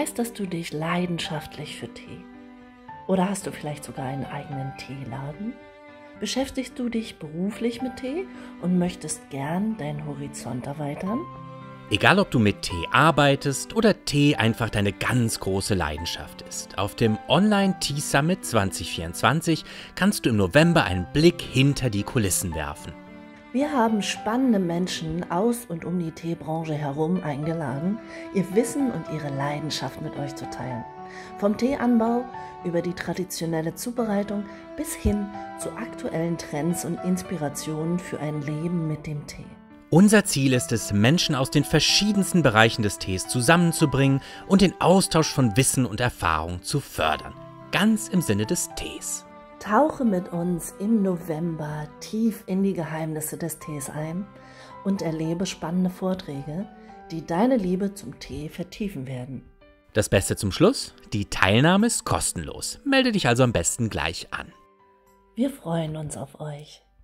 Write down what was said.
begeisterst du dich leidenschaftlich für Tee? Oder hast du vielleicht sogar einen eigenen Teeladen? Beschäftigst du dich beruflich mit Tee und möchtest gern deinen Horizont erweitern? Egal, ob du mit Tee arbeitest oder Tee einfach deine ganz große Leidenschaft ist, auf dem Online Tea Summit 2024 kannst du im November einen Blick hinter die Kulissen werfen. Wir haben spannende Menschen aus und um die Teebranche herum eingeladen, ihr Wissen und ihre Leidenschaft mit euch zu teilen. Vom Teeanbau über die traditionelle Zubereitung bis hin zu aktuellen Trends und Inspirationen für ein Leben mit dem Tee. Unser Ziel ist es, Menschen aus den verschiedensten Bereichen des Tees zusammenzubringen und den Austausch von Wissen und Erfahrung zu fördern. Ganz im Sinne des Tees. Tauche mit uns im November tief in die Geheimnisse des Tees ein und erlebe spannende Vorträge, die deine Liebe zum Tee vertiefen werden. Das Beste zum Schluss: Die Teilnahme ist kostenlos. Melde dich also am besten gleich an. Wir freuen uns auf euch.